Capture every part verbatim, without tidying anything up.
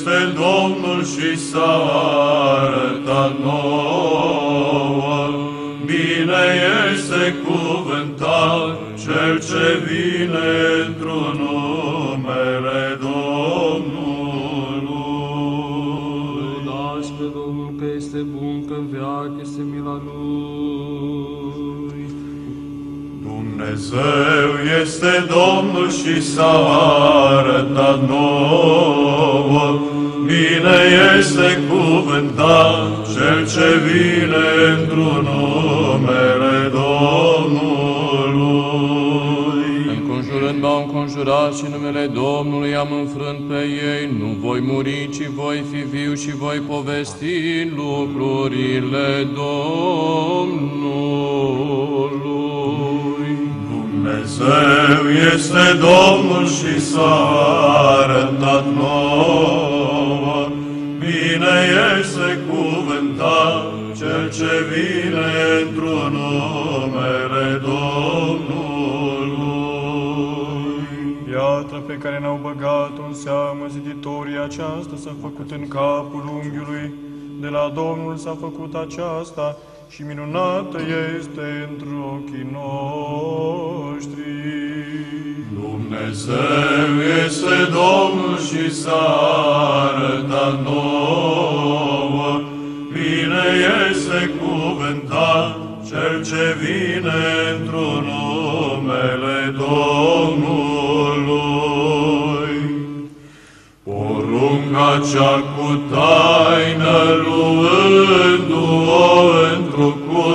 este Domnul și s-a arătat nouă. Bine este cuvântat Cel ce vine într-un numele Domnului. Lăudați pe Domnul că este bun, că veac este mila Lui. Dumnezeu este Domnul și s-a arătat nouă. Bine este cuvântat Cel ce vine într-un numele Domnului. Înconjurând m-au înconjurat și numele Domnului am înfrânt pe ei. Nu voi muri, ci voi fi viu și voi povesti lucrurile Domnului. Dumnezeu este Domnul și s-a arătat nouă. Bine este cuvântat Cel ce vine într-un numele Domnului. Piatra pe care ne-au băgat-o în seamă ziditorii, aceasta s-a făcut în capul unghiului. De la Domnul s-a făcut aceasta și minunată este într ochii noștri. Dumnezeu este Domnul și s-a arătat nouă. Bine este cuvântat Cel ce vine într-un numele Domnului. Porunca cea cu taină, luându-o într-o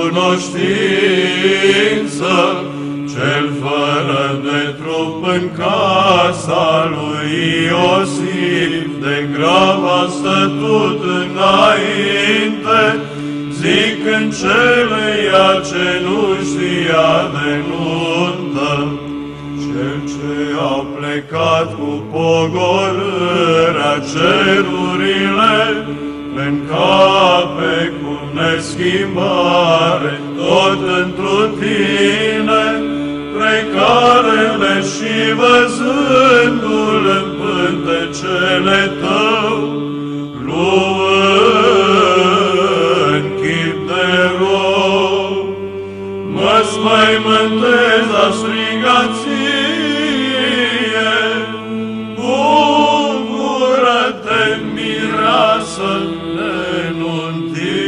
cunoștință, Cel fără de trup în casa lui Iosif, de grab a stătut înainte, zicând celuia ce nu știa de nuntă. Cel ce a plecat cu pogorârea cerurile, încape cu neschimbare tot întru tine, precarele și văzându-l în pântecele tău, luând chip de rob, mă spăimântez, a strigat ție, bucură-te, mireasă nenuntită.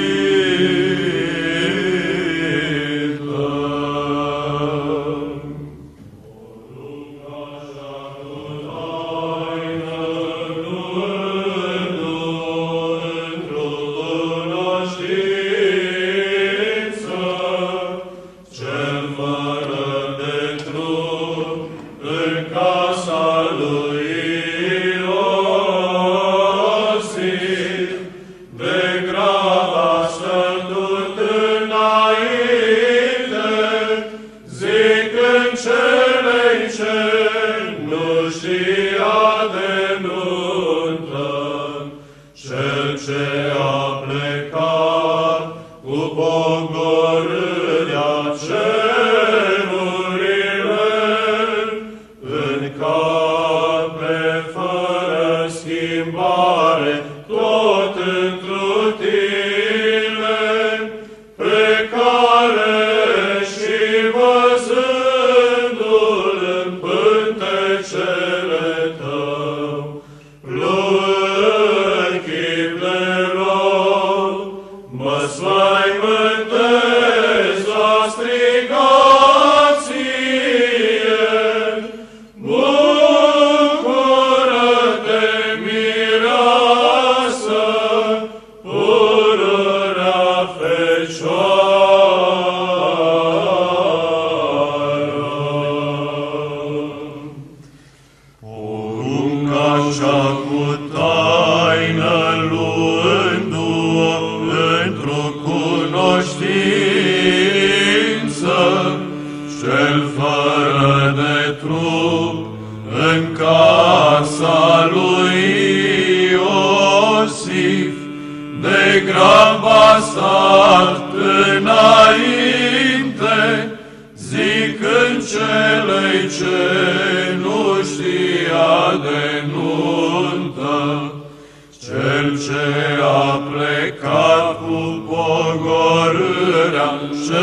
ce a plecat cu pogorârea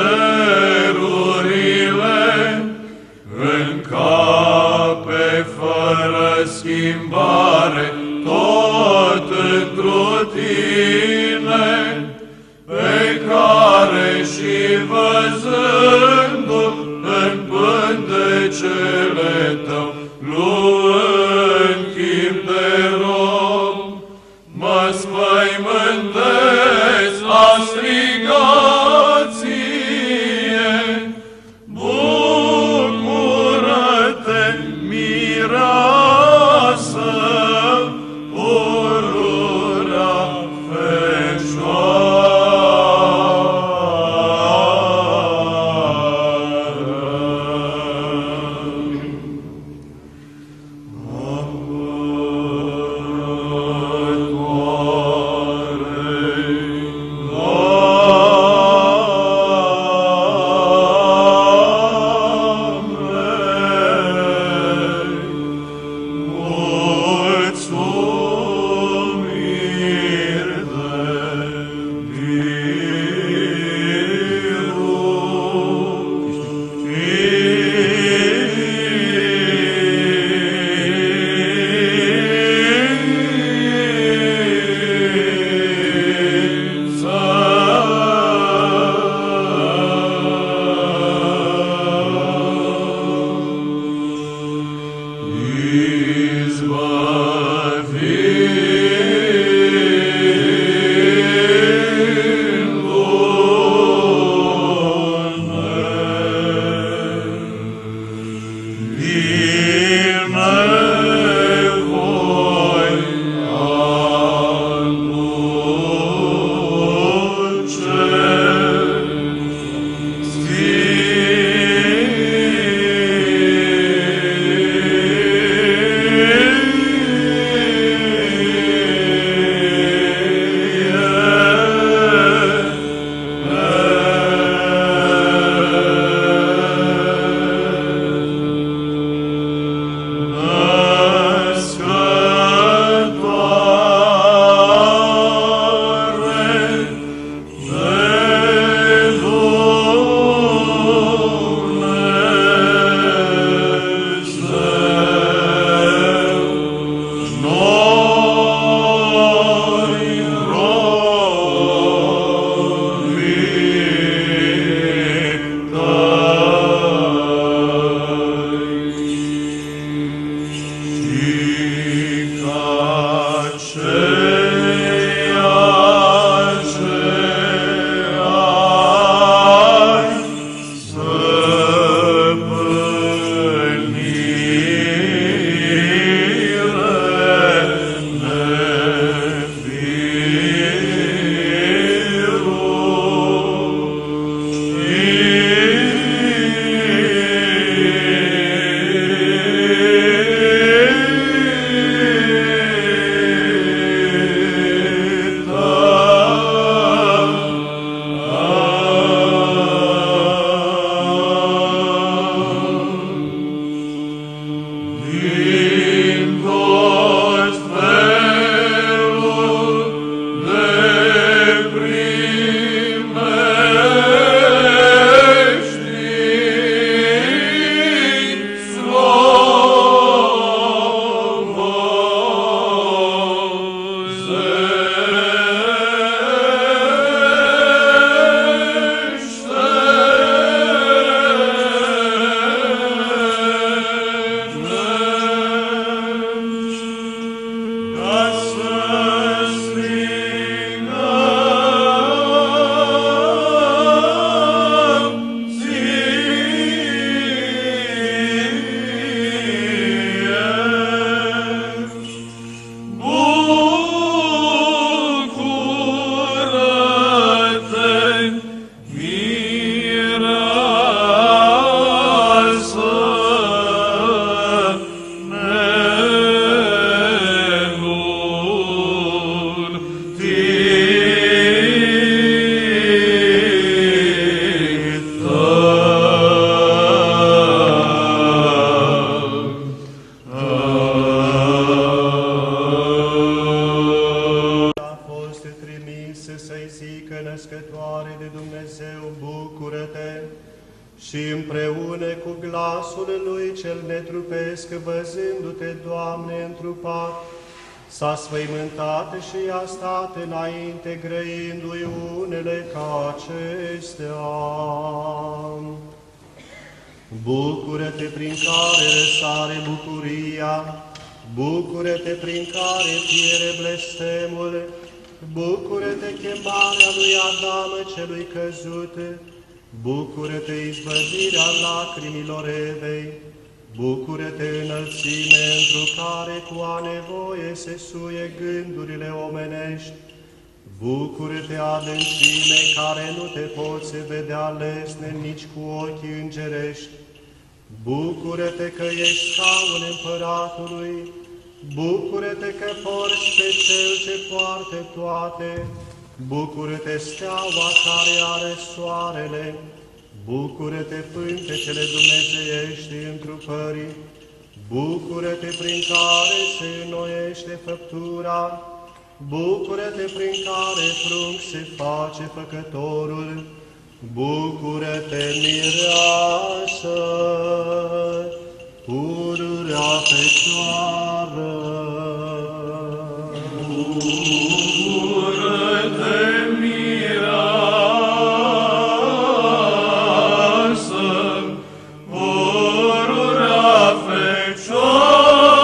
cerurile, în cape fără schimbare, tot întru tine, pe care și văzându-l în pântecele tău, luând chip de rob, mă spăimântesc a striga ție. împreună cu glasul lui cel netrupesc, văzându-te, Doamne, întrupat, s-a sfăimântat și a stat înainte, grăindu-i unele ca acestea. Bucură-te prin care răsare bucuria, bucură-te prin care piere blestemul, bucură-te chemarea lui Adam celui căzut, bucură-te izbăvirea lacrimilor Evei, bucură-te înălțime întru care cu a nevoie se suie gândurile omenești, bucură-te adâncime care nu te poți vedea lesne nici cu ochii îngerești, bucură-te că ești scaun împăratului, bucură-te că porți pe cel ce poartă toate, bucură-te steaua care are soarele, bucură-te pântecele dumnezeiești întrupării, bucură-te prin care se înnoiește făptura, bucură-te prin care prunc se face făcătorul, bucură-te, mireasă, pururea Fecioară. Bucură-te, mireasă, pururea Fecioară.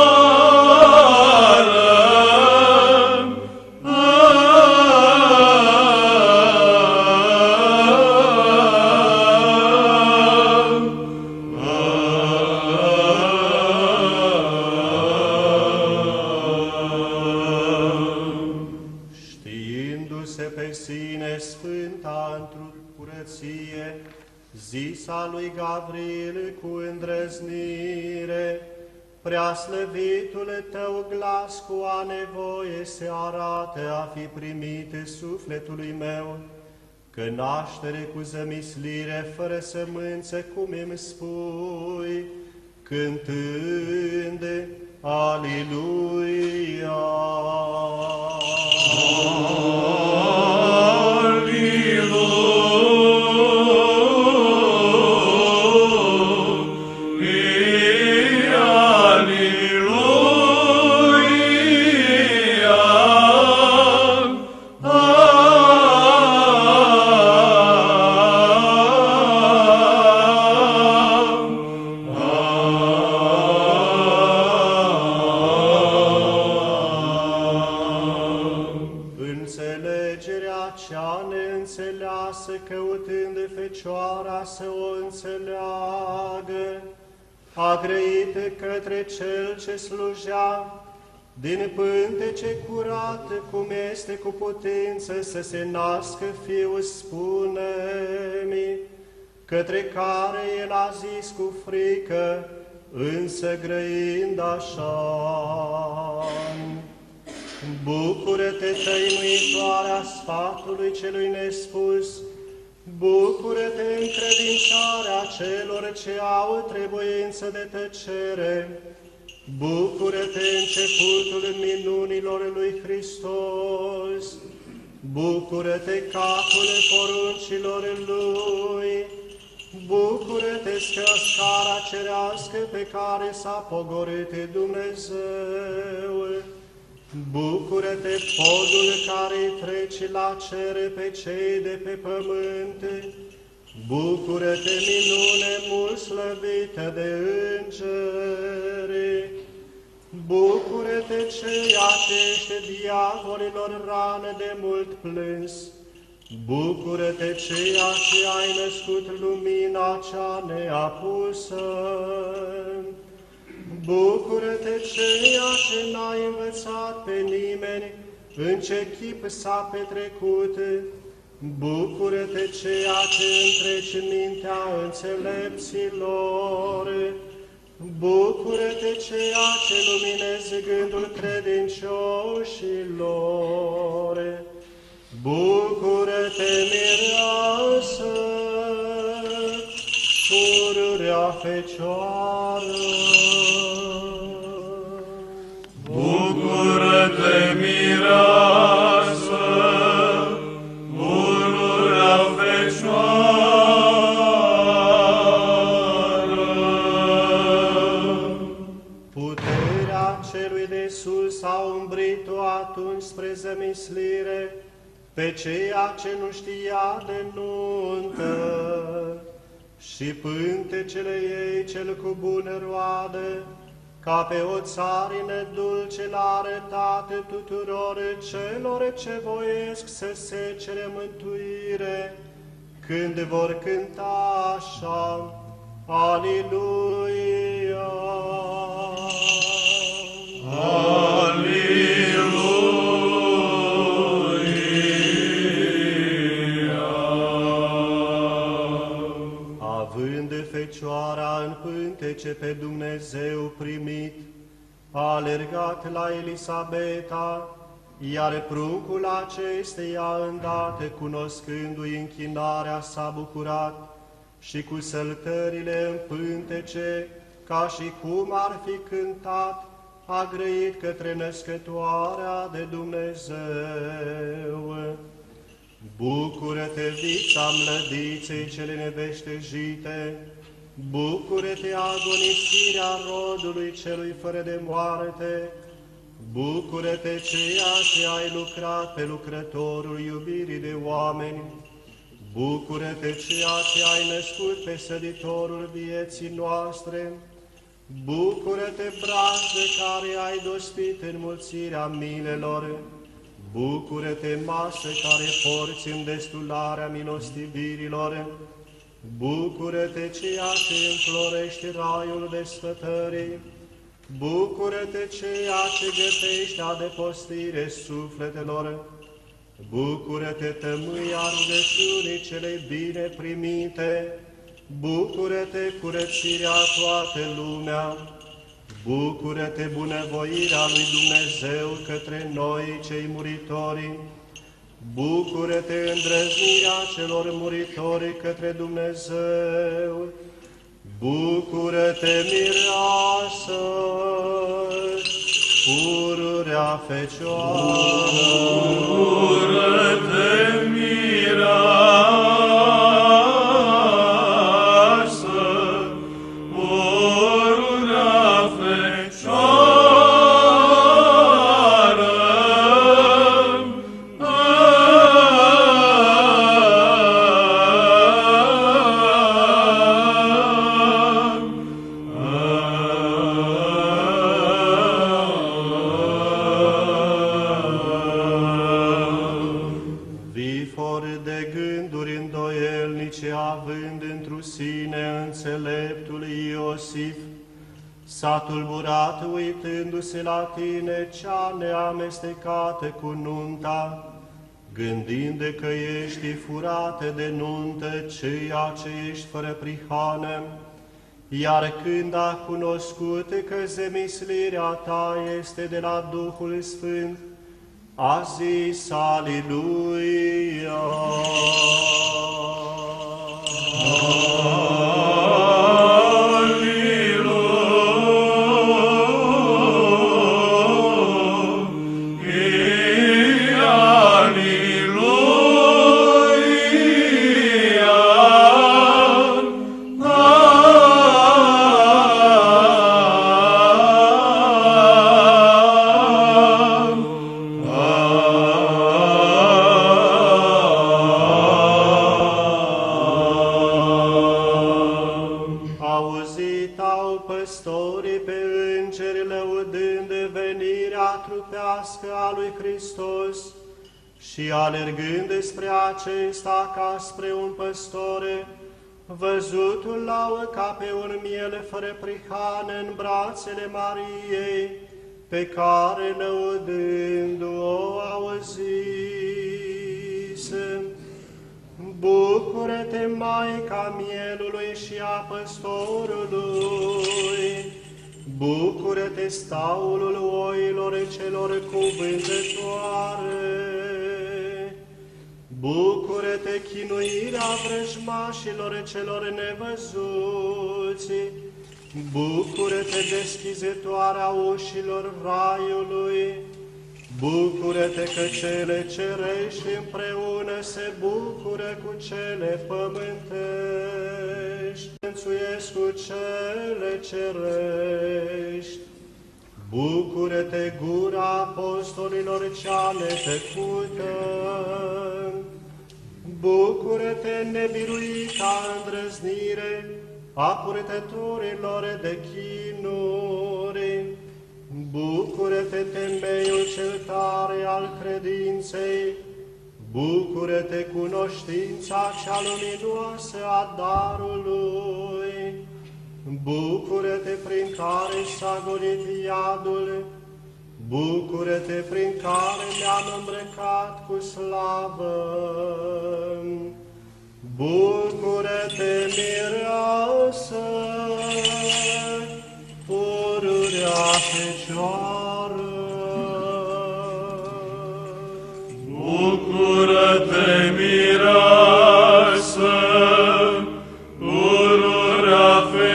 Zisa lui Gavril cu îndrăznire, preaslăvitul tău glas cu a nevoie se arată a fi primit sufletului meu, că naștere cu zămislire fără sămânță, cum îmi spui, cântând Aliluia. Fecioara să o înțeleagă, a grăit către cel ce slujea, din pântece curat, cum este cu putință să se nască Fiul, spune-mi, către care El a zis cu frică, însă grăind așa. Bucură-te, tăinuitoarea sfatului celui nespus, bucură-te încredințarea celor ce au trebuință de tăcere, bucură-te începutul minunilor lui Hristos, bucură-te capul poruncilor Lui, bucură-te scara cerească pe care s-a pogorât Dumnezeu, bucură-te podul care-i trece la cere pe cei de pe pământ, bucură-te minune mult slăvită de îngeri, bucură-te ceea ce ești diavolilor rană de mult plâns, bucură-te ceea ce ai născut lumina cea neapusă, bucură-te ceea ce n-ai învățat pe nimeni, în ce chip s-a petrecut, bucură-te ceea ce întreci mintea înțelepților, bucură-te ceea ce luminezi gândul credincioșilor, bucură-te, mireasă, pururea Fecioară. Bucură-te, mireasă, pururea Fecioară. zămislire pe ceea ce nu știa de nuntă și pântecele ei cel cu bună roadă, ca pe o țarină dulce l-a arătat tuturor celor ce voiesc să se cere mântuire, când vor cânta așa, Aliluia! Aliluia! Având Fecioara în pântece pe Dumnezeu primit, a alergat la Elisabeta, iar pruncul acesteia îndată, cunoscându-i închinarea, s-a bucurat și cu săltările în pântece, ca și cum ar fi cântat, a grăit către născătoarea de Dumnezeu. Bucură-te, vița mlădiței cele neveștejite, bucură-te, agonisirea rodului celui fără de moarte, bucură-te, ceea ce ai lucrat pe lucrătorul iubirii de oameni, bucură-te, ceea ce ai născut pe săditorul vieții noastre, bucură-te, brazdă care ai dospit înmulțirea milelor, bucură-te, masă care porți îndestularea milostivirilor, bucură-te, ceea ce înflorești raiul desfătării, bucură-te, ceea ce gătești adăpostire sufletelor, bucură-te, tămâia rugăciunii cele bine primite, bucură-te, curățirea toată lumea, bucură-te, bunăvoirea lui Dumnezeu către noi, cei muritori, bucură-te, îndrăznirea celor muritori către Dumnezeu, bucură-te, mireasă, pururea Fecioară, bucură-te, mireasă, pururea Fecioară, s-a tulburat uitându-se la tine, cea neamestecată cu nunta, gândind că ești furată de nuntă, ceea ce ești fără prihană, iar când a cunoscut că zemislirea ta este de la Duhul Sfânt, a zis Aliluia! Și alergând spre acesta ca spre un păstor, văzutul l-au ca pe un miel fără prihană în brațele Mariei, pe care lăudându-o au zis: Bucură-te, Maica mielului și a păstorului! Bucură-te, staulul oilor celor cuvântătoare! Bucură-te, chinuirea vrăjmașilor celor nevăzuți! Bucură-te, deschizătoarea ușilor raiului! Bucură-te că cele cerești împreună se bucură cu cele pământești, înțuiesc cu cele cerești. Bucură-te, gura apostolilor cea netăcută! Bucură-te, nebiruita îndrăznire a purtătorilor de chinuri! Bucură-te, temeiul cel tare al credinței! Bucură-te, cunoștința cea luminoasă a darului! Bucură-te, prin care s-a golit iadul! Bucură-te, prin care ne-am îmbrăcat cu slavă! Bucură-te, mireasă, pururea Fecioară! Bucură-te, mireasă, pururea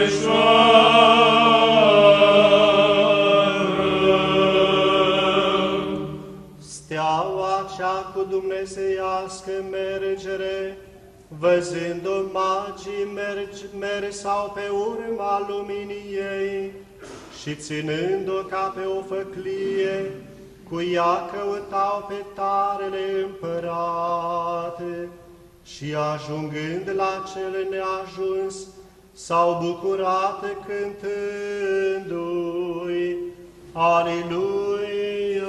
Fecioară! Steaua cea cu dumnezeiască mergere, văzând-o magii merg, mersau pe urma luminii ei și ținând-o ca pe o făclie, cu ea căutau pe tarele împărate și ajungând la cel neajuns, s-au bucurat cântându-i Aliluia!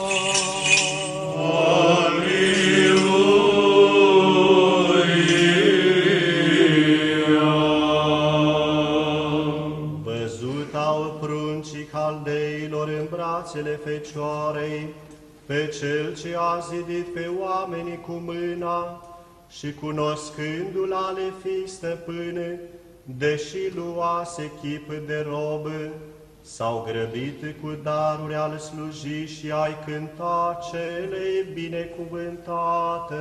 Văzut au pruncii caldeilor în brațele Fecioarei pe Cel ce a zidit pe oamenii cu mâna și cunoscându-l a le fi stăpâne, deși luase chip de robă, s-au grăbit cu daruri al sluji și ai cânta celei binecuvântate.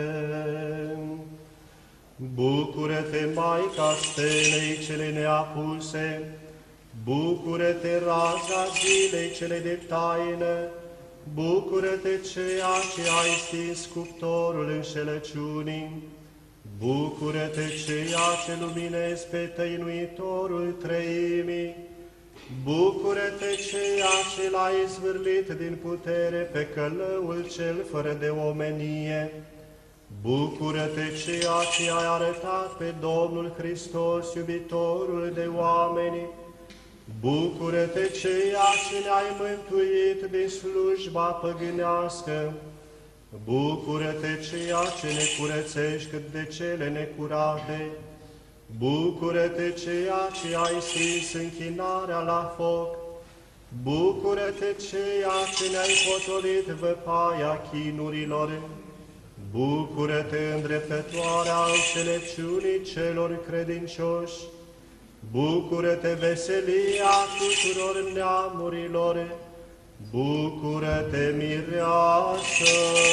Bucură-te, Maica stelei cele neapuse, bucură-te, raza zilei cele de taină, bucură-te, ceea ce ai stins cuptorul înșelăciunii, bucură-te, ceea ce luminezi pe tăinuitorul treimii, bucură-te, ceea ce l-ai zvârlit din putere pe călăul cel fără de omenie, bucură-te, ceea ce ai arătat pe Domnul Hristos, iubitorul de oameni, bucură-te, ceea ce ne-ai mântuit din slujba păgânească, bucură-te, ceea ce ne curățești cât de cele necurate, bucură-te, ceea ce ai stins închinarea la foc, bucură-te, ceea ce ne-ai potolit văpaia chinurilor, bucură-te, îndreptătoarea înțelepciunii celor credincioși, bucură-te, veselia tuturor neamurilor, bucură-te, mireasă,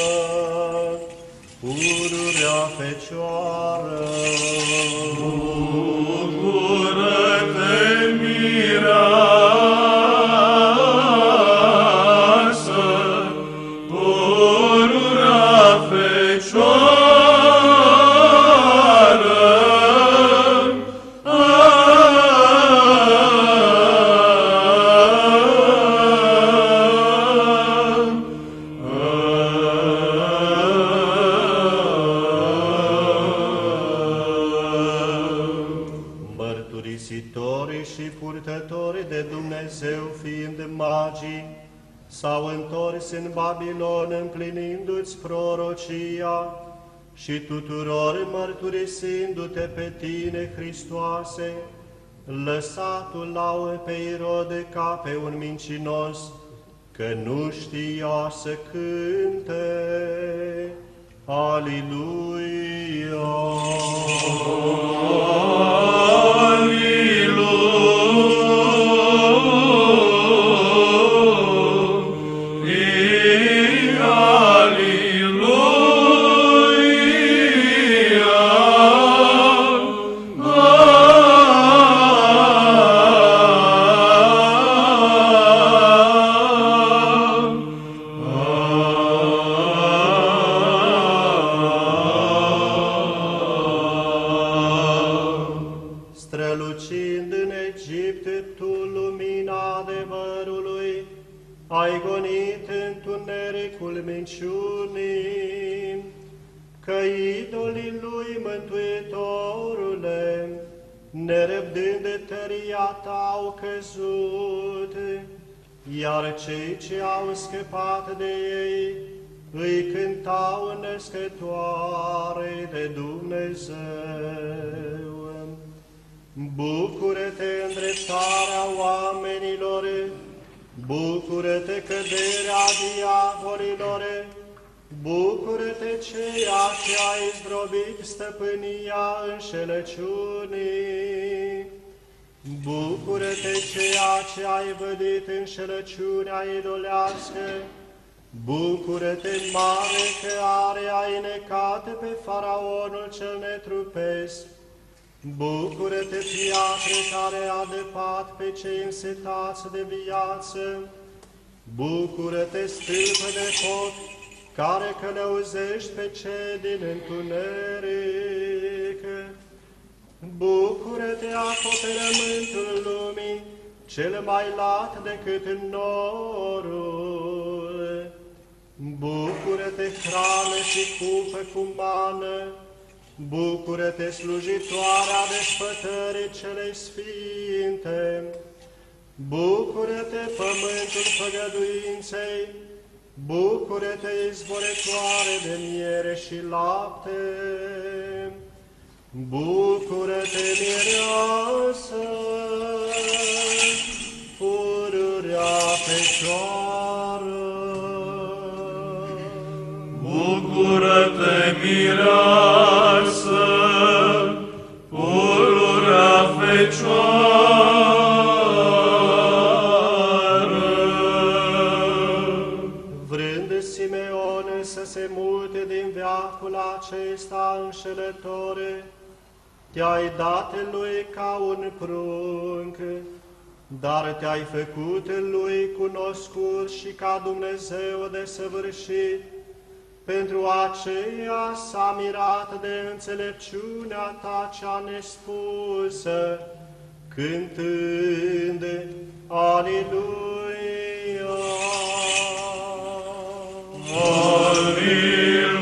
pururea Fecioară! Bucură-te, mireasă, pururea Fecioară! S-au întors în Babilon împlinindu-ți prorocia și tuturor mărturisindu-te pe tine, Hristoase, lăsatul lau pe Irode ca pe un mincinos, că nu știa să cânte. Aliluia! fiind în Egipt tu lumina adevărului, ai gonit întunericul minciunii, că idolii lui, Mântuitorule, nerăbdând de tăria ta au căzut, iar cei ce au scăpat de ei îi cântau născătoare de Dumnezeu. Bucură-te îndreptarea oamenilor, bucură-te căderea diavolilor, bucură-te ceea ce ai zdrobit stăpânia înșelăciunii, bucură-te ceea ce ai vădit înșelăciunea idolească, bucură-te mare că are ai necat pe faraonul cel netrupesc, bucură-te piatră care a adăpat pe cei însetați de viață, bucură-te stâlpă de foc care călăuzești pe cei din întuneric, bucură-te acoperământul lumii, cel mai lat decât norul, bucură-te hrană și cupă cu mană, bucură-te slujitoarea despătării celei sfinte, bucură-te pământul făgăduinței, bucură-te izvorătoare de miere și lapte, bucură-te mireasă, pururea fecioară. Bucură-te mireasă, pururea fecioară. Vrând Simeon să se mute din veacul acesta înșelător, te-ai dat lui ca un prunc, dar te-ai făcut lui cunoscut și ca Dumnezeu desăvârșit. Pentru aceea s-a mirat de înțelepciunea ta cea nespusă, cântând Aliluia! Aliluia!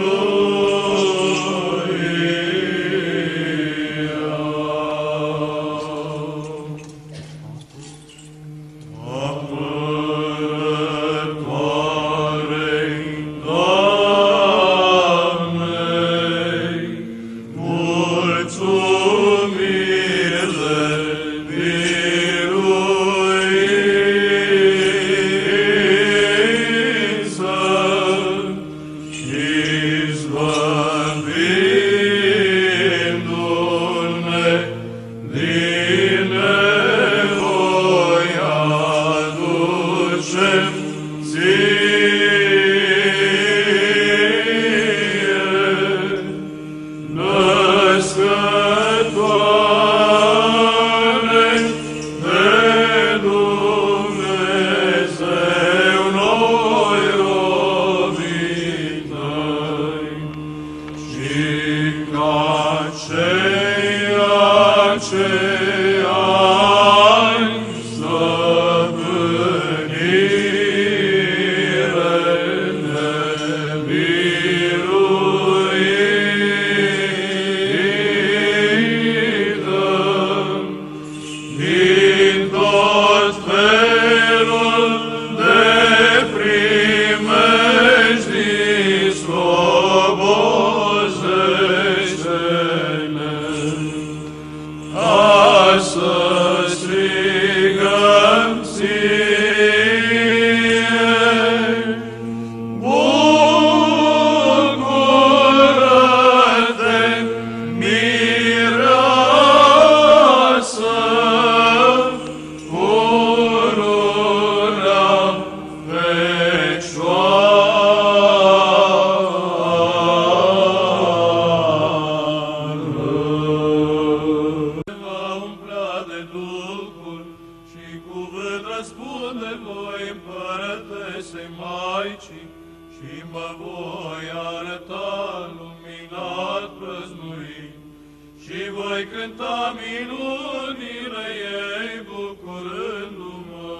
și voi cânta minunile ei bucurându-mă.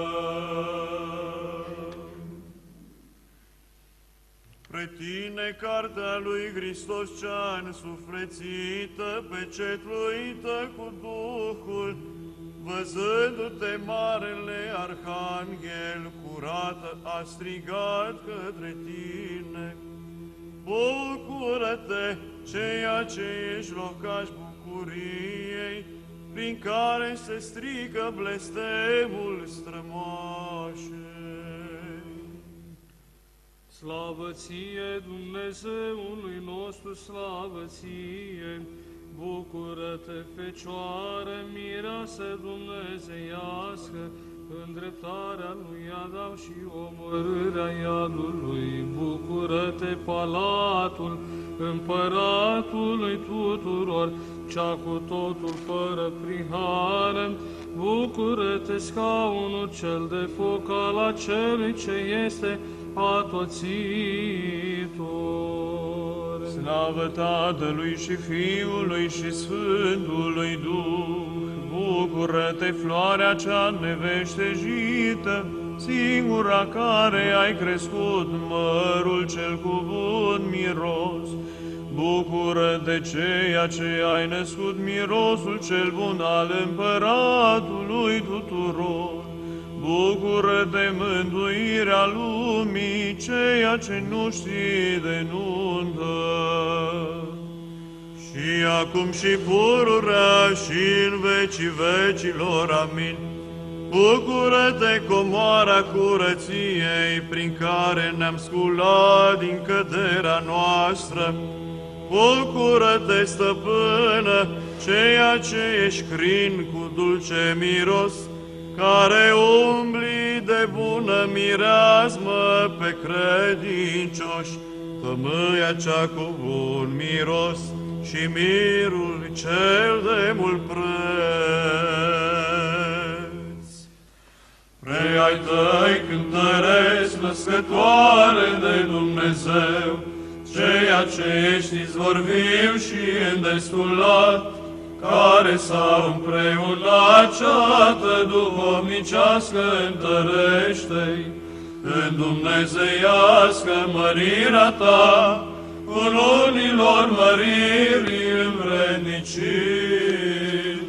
Pre tine, cartea lui Hristos cea însuflețită, pecetluită cu Duhul, văzându-te marele arhanghel, curată a strigat către tine. Bucură-te, ceea ce ești locaș bucuriei, prin care se strică blestemul strămoașei. Slavă ție, Dumnezeului nostru, slavă ție! Bucură-te, Fecioară, mireasă dumnezeiască, îndreptarea lui Adam și omorârea iadului. Bucură-te, Palatul Împăratului tuturor, cea cu totul fără prihană. Bucură-te, scaunul cel de foc al acelui ce este atoțitor. Slavă Tatălui și Fiului și Sfântului Duh! Bucură-te, floarea cea neveștejită, singura care ai crescut mărul cel cu bun miros. Bucură-te, ceea ce ai născut mirosul cel bun al Împăratului tuturor. Bucură-te, mântuirea lumii, ceea ce nu știi de nuntă. Și acum și pururea și în vecii vecilor, amin. Bucură-te, comoara curăției, prin care ne-am sculat din căderea noastră. Bucură-te, stăpână, ceea ce ești crin cu dulce miros, care umbli de bună mireasmă pe credincioși, tămâia cea cu bun miros și mirul cel de mult preț. Pre-ai tăi cântăresc, născătoare de Dumnezeu, ceea ce ești izvor viu și îndestulat, care s-au împreunat ceată duhovnicească, întărește-i în dumnezeiască mărirea ta, cu lunilor măririi învrednicii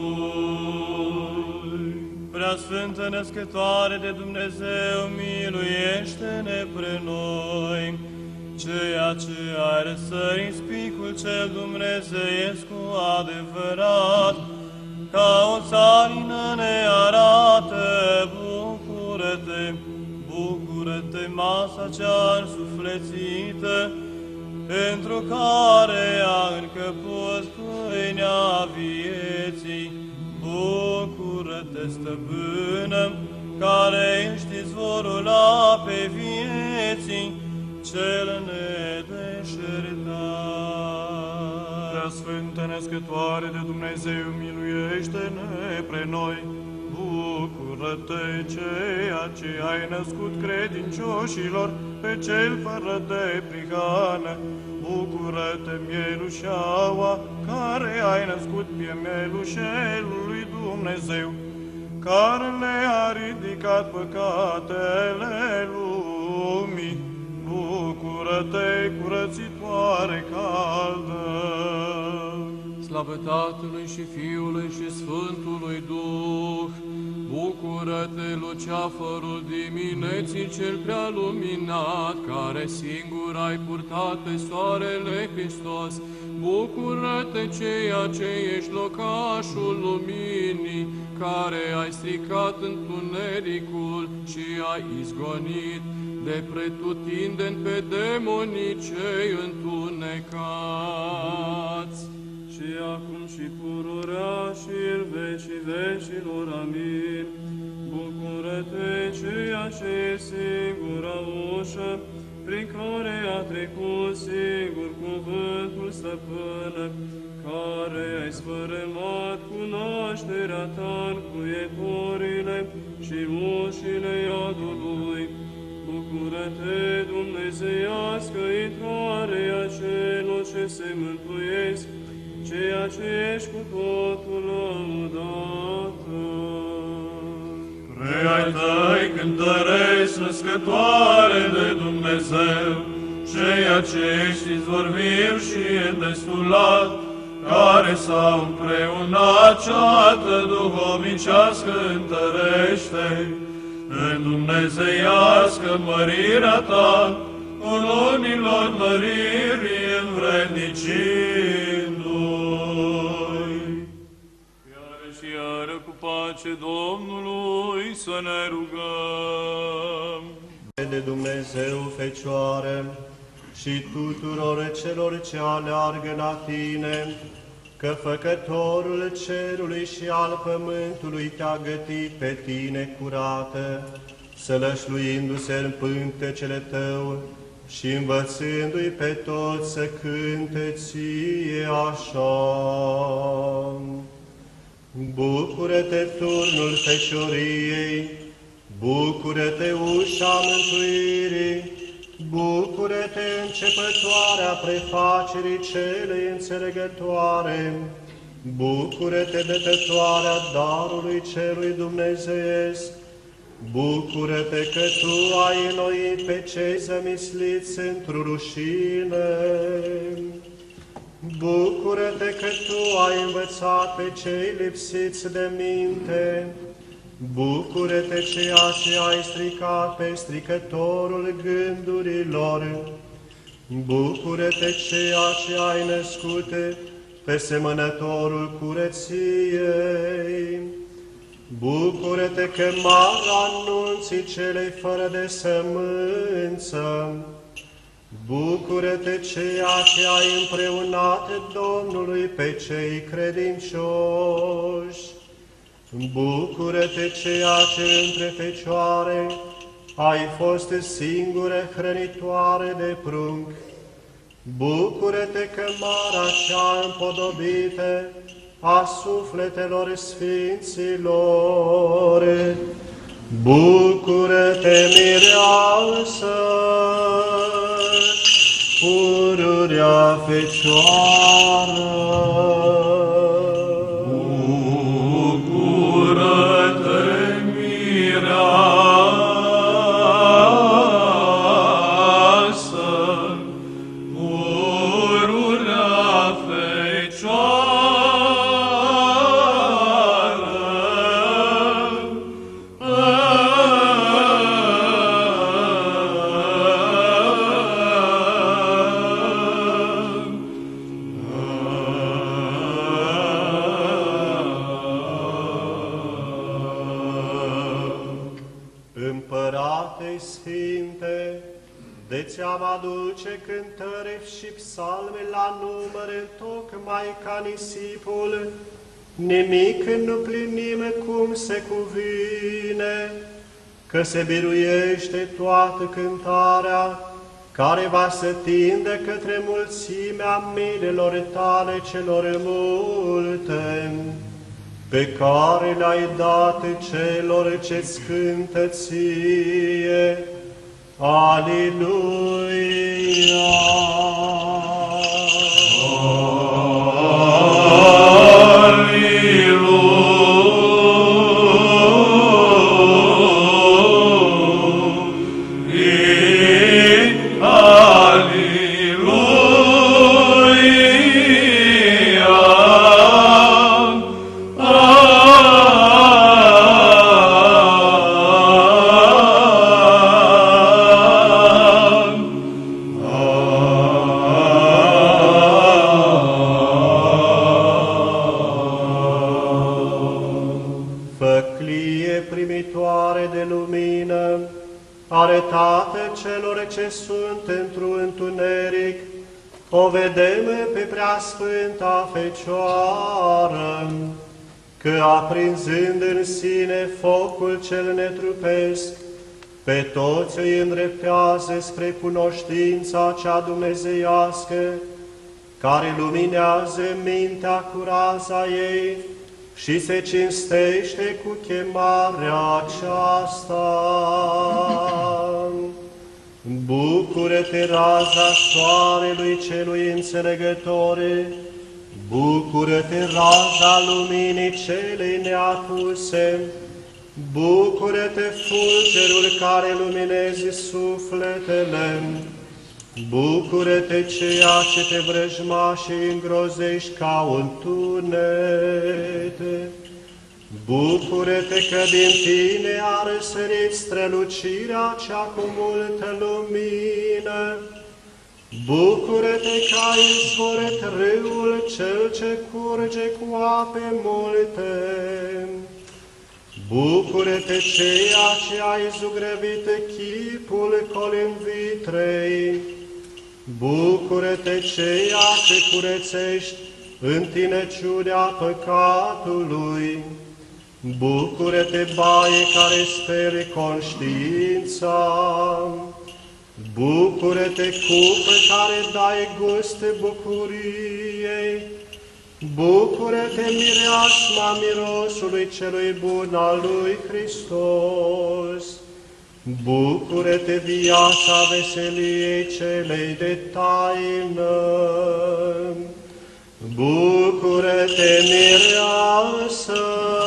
lui. Preasfântă Născătoare de Dumnezeu, miluiește-ne pre noi, ceea ce ai răsărit spicul cel dumnezeiesc cu adevărat, ca o țarină ne arată. Bucură-te, bucură-te, masa cea însuflețită, pentru care a încăput pâinea vieții. Bucură-te, stăpână, care ești izvorul apei vieții, cel nedeșertat. Preasfântă Născătoare de Dumnezeu, miluiește-ne pre noi. Bucură-te, ceea ce ai născut credincioșilor, pe cel fără de prihană. Bucură-te, mielușeaua, care ai născut pe mielușelul lui Dumnezeu, care le-a ridicat păcatele lumii. Bucură-te, curățitoare caldă! Slavă Tatălui și Fiului și Sfântului Duh! Bucură-te, luceafărul dimineții cel prea luminat, care singur ai purtat pe soarele Hristos. Bucură-te, ceea ce ești locașul luminii, care ai stricat întunericul și ai izgonit de pretutindeni pe demonii cei întunecați. Și acum și pururea și în vecii vecilor, amin. Bucură-te, ceea ce e singura ușă, prin care a trecut singur cuvântul, stăpână, care ai sfărâmat cunoașterea ta în cuietorile și ușile iadului. Bucură-te, dumnezeiască intrare a celor ce se mântuiesc, ceea ai tăi cântăresc născătoare de Dumnezeu, ceea ce ești izvor viu și îndestulat, care s-au împreunat ceată duhovnicească întărește, în dumnezeiască mărirea ta, unilor măririi învrednicindu-i. Iară și iară cu pace Domnului să ne rugăm. De Dumnezeu, Fecioară, și tuturor celor ce aleargă la Tine, că Făcătorul cerului și al pământului te-a gătit pe Tine curată, sălășluindu-se în pântecele Tău și învățându-i pe toți să cânte Ție așa. Bucură-te, turnul fecioriei, bucură-te, ușa mântuirii, bucură-te, începătoarea prefacerii celei înțelegătoare, bucură-te, dătătoarea darului celui dumnezeiesc, bucură-te că Tu ai înnoit pe cei zămisliți într-o rușine, bucură-te că Tu ai învățat pe cei lipsiți de minte, bucură-te ceea ce ai stricat pe stricătorul gândurilor, bucură-te ceea ce ai născut pe semănătorul curăției, bucură-te că mari anunții celei fără de sămânță, bucură-te ceea ce ai împreunat Domnului pe cei credincioși, bucură-te ceea ce între fecioare ai fost singură hrănitoare de prunc, bucură-te că marea cea împodobită a sufletelor sfinților, bucură-te, mireasă, pururea Fecioară. De-ți-am aduce cântări și psalme la număr, tocmai ca nisipul, nimic nu plinim cum se cuvine, că se biruiește toată cântarea, care va să tindă către mulțimea mirelor tale celor multe, pe care le-ai dat celor ce-ți cântă ție. Aleluia! Arătată celor ce sunt într-un întuneric, o vedem pe Preasfânta Fecioară, că aprinzând în sine focul cel netrupesc, pe toți îi îndreptează spre cunoștința cea dumnezeiască, care luminează mintea cu raza ei și se cinstește cu chemarea aceasta. Bucură-te, raza soarelui celui înțelegătore, bucură-te, raza luminii celei neapuse, Bucură-te, fulgerul care luminezi sufletele! Bucură-te, ceea ce te vrăjma și îngrozești ca un tunet! Bucură-te că din tine a răsărit strălucirea cea cu multă lumină! Bucură-te că ai izvorât râul cel ce curge cu ape multe! Bucură-te, ceea ce ai zugrăvit chipul colin vitrei! Bucură-te, ceea ce curățești întinăciunea păcatului! Bucură-te, baie care speri conștiința! Bucură-te, cupă care dai gust bucuriei! Bucură-te, mireasma mirosului celui bun al lui Hristos! Bucură-te, viața veseliei celei de taină! Bucură-te, mireasă,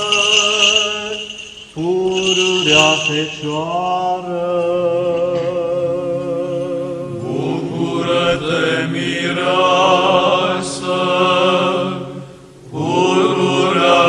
pururea Fecioară! Bucură-te, mireasă, pururea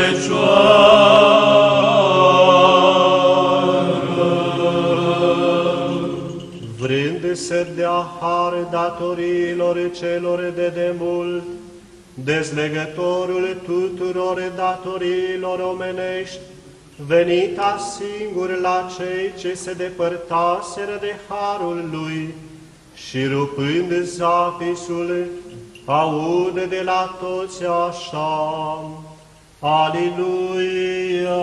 Fecioară! Vrând să dea har datoriilor celor de demult, dezlegătorul tuturor datoriilor omenești, venita singur la cei ce se depărtaseră de harul lui și rupând zapisul, aude de la toți așa: Aliluia!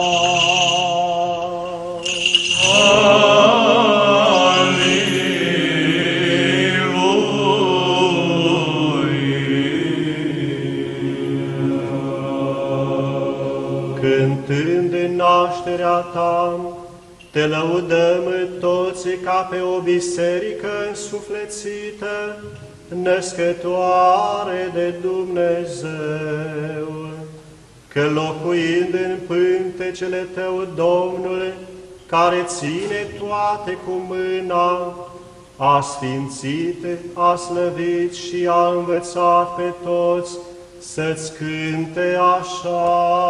Cântând în nașterea ta, te lăudăm toți ca pe o biserică însuflețită, născătoare de Dumnezeu, că locuind în pântecele tău, Domnul, care ține toate cu mâna, a sfințit, a slăvit și a învățat pe toți să-ți cânte așa.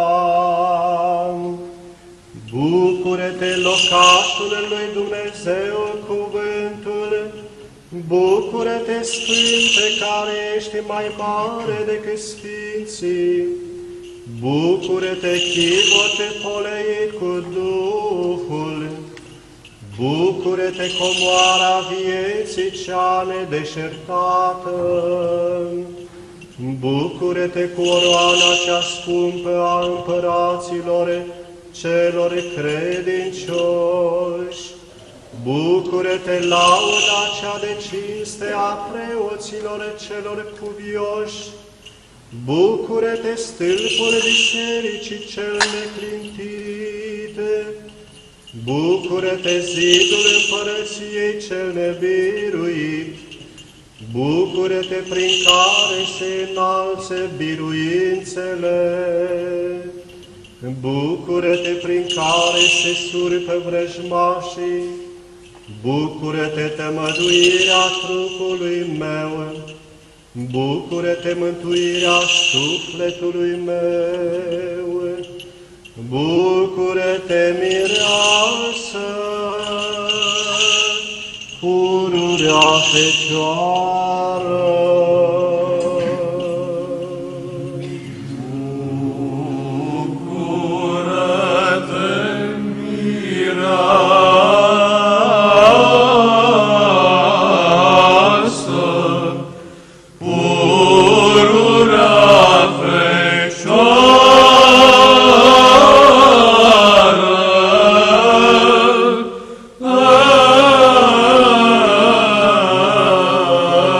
Bucură-te, locașul lui Dumnezeu, cuvântul, bucură-te, Sfânte, care ești mai mare decât sfinții, bucură-te, chivote poleit cu Duhul, bucură-te, comoara vieții cea nedeșertată, bucură-te, coroana cea scumpă a împăraților celor credincioși, bucură-te, lauda cea de cinste a preoților celor cuvioși, bucură-te, stâlpul bisericii cel neclintit, bucură-te, zidul împărăției cel nebiruit, bucură-te, prin care se înalță biruințele, bucură-te, prin care se surpă vrăjmașii, bucură-te, tămăduirea trupului meu, bucură-te, mântuirea sufletului meu, bucură-te, mireasă, pururea Fecioară! Oh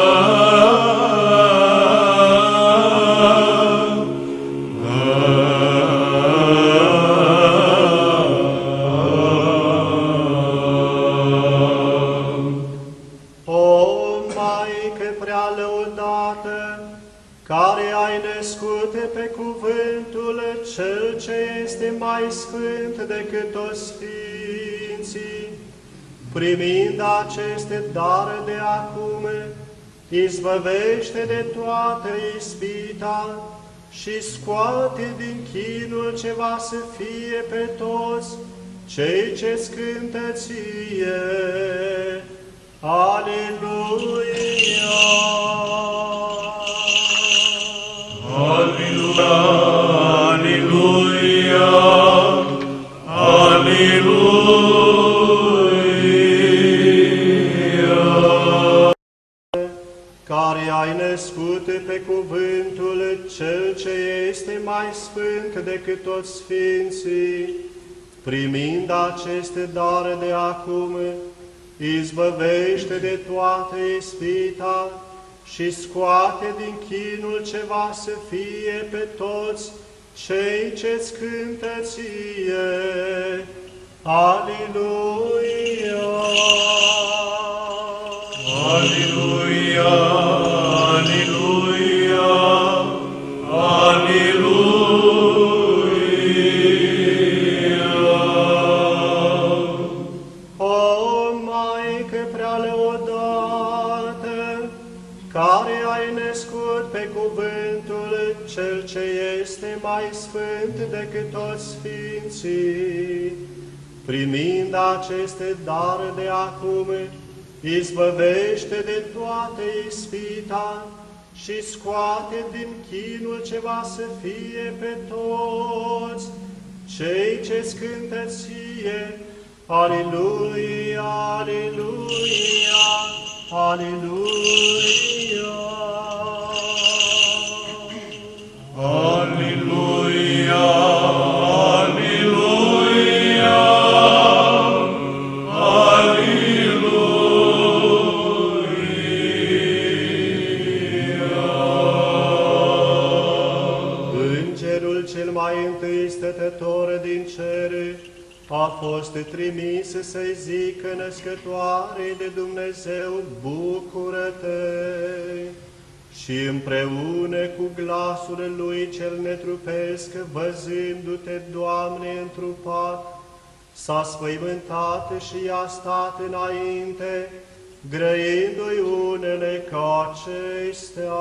mai sfânt decât toți sfinții, primind aceste dare de acum, izbăvește de toată ispita și scoate din chinul ce va să fie pe toți cei ce-ți cântă ție. Aleluia! Aleluia! Aleluia! Care ai născut pe cuvântul Cel ce este mai sfânt decât toți sfinții, primind aceste dare de acum, izbăvește de toată ispita și scoate din chinul ce va să fie pe toți cei ce-ți cântă ție. Aleluia! Aleluia! Aleluia! Aleluia! O Maică prea lăudată, care ai născut pe cuvântul Cel ce este mai sfânt decât toți sfinții, primind aceste dare de acum, izbăvește de toată ispita și scoate din chinul ce va să fie pe toți cei ce-ți cântă ție. Aleluia, aleluia, aleluia. Aleluia! Aleluia! Îngerul cel mai întâi stătător din cer a fost trimis să-i zică născătoarei de Dumnezeu, bucură-te! Și împreună cu glasul lui cel netrupesc, văzându-te, Doamne, întrupat, s-a spăimântat și i-a stat înainte, grăindu-i unele ca acestea.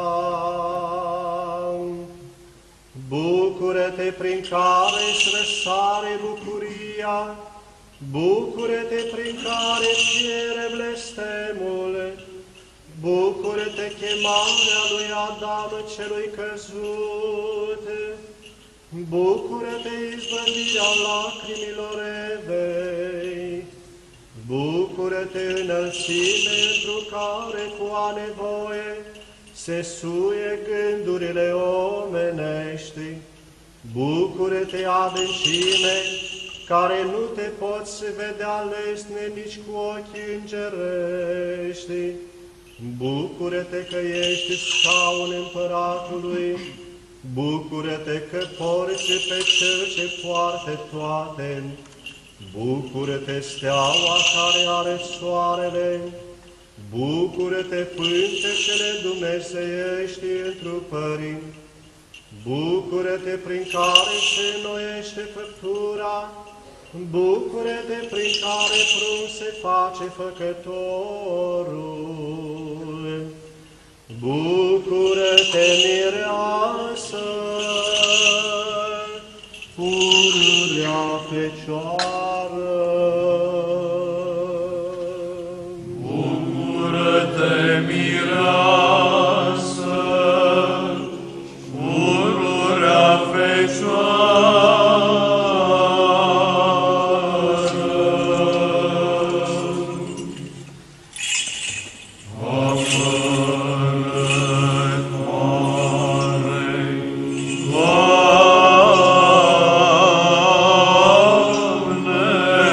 Bucură-te prin care-ți răsare bucuria, bucură-te prin care fiere blestemul, bucură-te chemarea lui Adam celui căzut, bucură-te izbăvirea lacrimilor Evei, bucură-te înălțime întru care cu a nevoie se suie gândurile omenești, bucură-te adâncime care nu te poți vedea lesne nici cu ochii îngerești, bucură-te că ești scaun împăratului, bucură-te că porți pe Cel ce poartă toate, bucură-te steaua care are soarele, bucură-te pântecele dumnezeiești întrupării, bucură-te prin care se înnoiește făptura, bucură-te prin care prunc se face făcătorul, bucură-te mireasă, pururea Fecioară. Bucură-te, mireasă, pururea Fecioară. Doamne,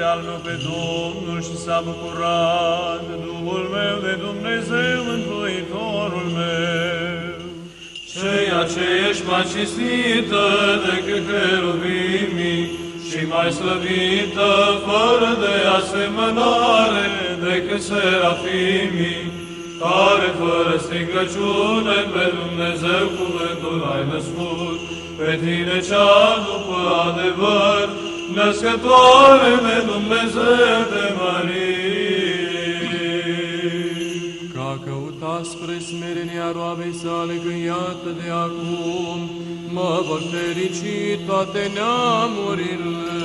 al meu pe Domnul și s-a bucurat Duhul meu de Dumnezeu, Mântuitorul meu. Ceea ce ești mai cinstită decât cheruvimii și mai slăvită, fără de asemănare decât serafimii, care fără stricăciune pe Dumnezeu cuvântul ai născut, pe tine cea după adevăr, născătoare de Dumnezeu te mărim. Ca căuta spre smerenia roabei sale, că iată de acum mă vor ferici toate neamurile.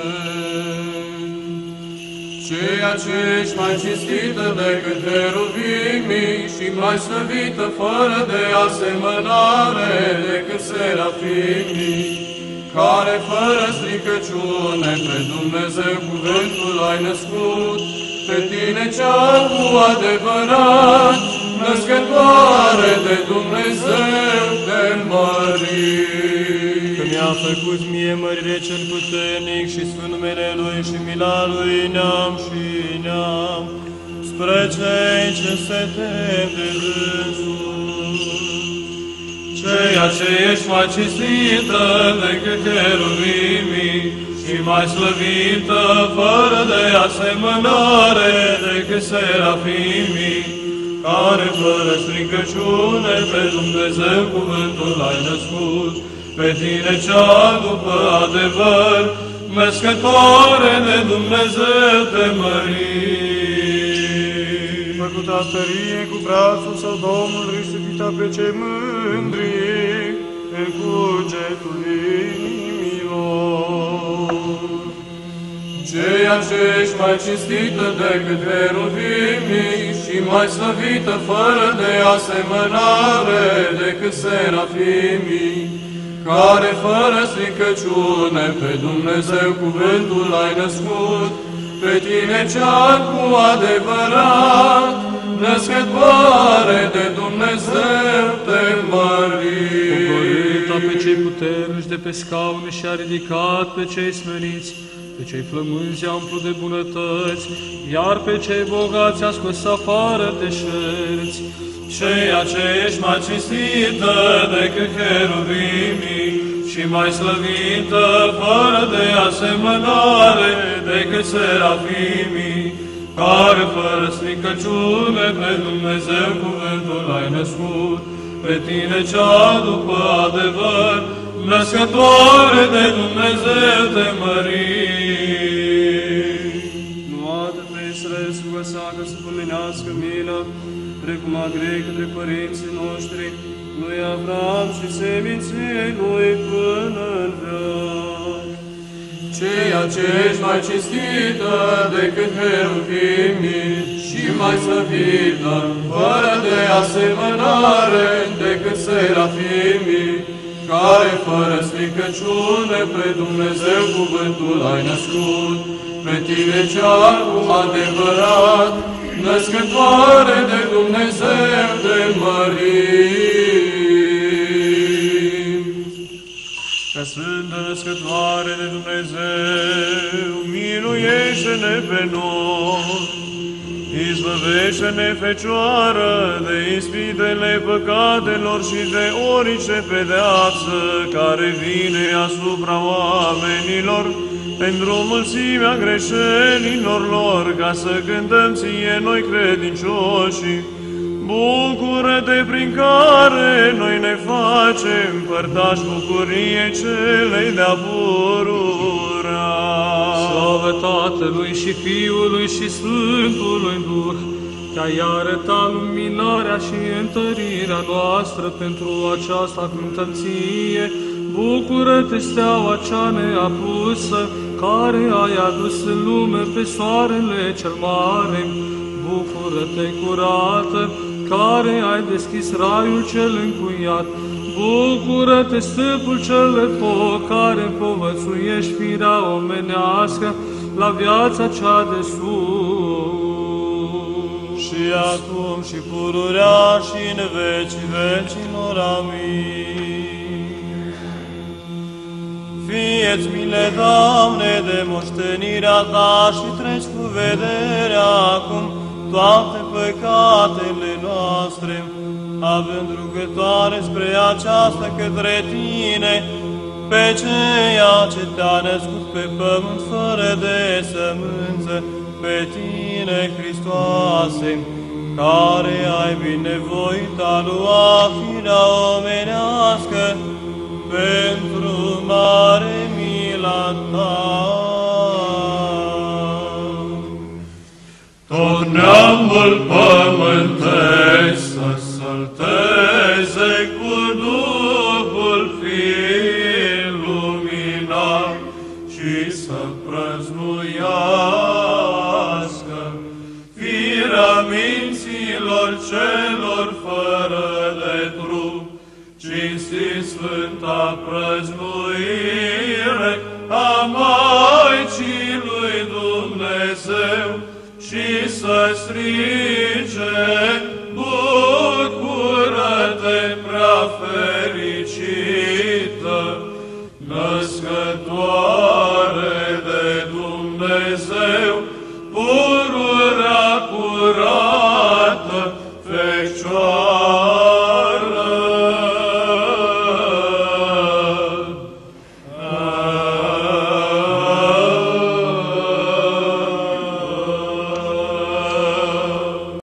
Ceea ce ești mai cinstită decât cheruvimii și mai slăvită fără de asemănare decât serafimii, care fără stricăciune pe Dumnezeu cuvântul ai născut, pe tine cea cu adevărat, născătoare de Dumnezeu te mărim. Că mi-a făcut mie mărire cel puternic și sfânt numele Lui și mila Lui neam și neam, spre cei ce se tem de dânsul. Ceea ce ești mai cinstită decât cheruvimii și mai slăvită, fără de asemănare decât serafimii, care fără stricăciune pe Dumnezeu cuvântul ai născut, pe tine cea după adevăr, născătoare de Dumnezeu te mărim. Făcuta tărie cu brațul său Domnul, risipita pe cei mândri în cugetul inimilor. Ceea ce ești mai cinstită decât cheruvimii și mai slăvită fără de asemănare decât serafimii, care fără stricăciune pe Dumnezeu cuvântul ai născut, pe tine cea cu adevărat, născătoare de Dumnezeu te mărim. Pogorât pe cei puternici de pe scaune și a ridicat pe cei smeriți, pe cei flămânzi a umplut de bunătăți, iar pe cei bogați a scos afară de șerți. Ceea ce ești mai cinstită decât cheruvimii și mai slăvită, fără de asemănare decât serafimii, care fără stricăciune pe Dumnezeu cuvântul ai născut, pe tine cea după adevăr, născătoare de Dumnezeu te mărim. Nuată pe Israel să găseacă să pămenească mila, precum a grei către părinții noștri, lui Avram și seminției lui până în veac. Ceea ce ești mai cinstită decât cheruvimii și mai slăvită, fără de asemănare decât serafimii, care fără stricăciune pe Dumnezeu cuvântul ai născut, pe tine cea cu adevărat, născătoare de Dumnezeu te mărim. Ca Sfântă Născătoare de Dumnezeu, miluiește-ne pe noi, izbăvește-ne, Fecioară, de ispitele păcatelor și de orice pedeapsă care vine asupra oamenilor, pentru mulțimea greșelilor lor, ca să cântăm ție noi credincioși. Bucură-te prin care noi ne facem părtași bucuriei celei de-a pururea. Slavă Tatălui și Fiului și Sfântului Duh, că ai arătat luminarea și întărirea noastră pentru aceasta cântăm ție. Bucură-te, steaua cea neapusă, care ai adus în lume pe soarele cel mare. Bucură-te, curată, care ai deschis raiul cel încuiat. Bucură-te, stâlpul cel de foc, care povățuiești firea omenească la viața cea de sus. Și acum și pururea și în vecii vecilor. Amin. Fie-ți milă, Doamne, de moștenirea Ta și treci cu vederea acum toate păcatele noastre, având rugătoare spre aceasta către Tine, pe ceea ce Te-a născut pe pământ fără de sămânță, pe Tine, Hristoase, care ai binevoit a lua firea omenească pentru mare mila Ta. Tot neamul pământesc să sălteze cu Duhul Fiii luminat și să prăznuiască firea minților celor fără de trup, cinsti Sfânta prăznuire a Maicii lui Dumnezeu și să strige: bucură-te, prea fericită, născătoare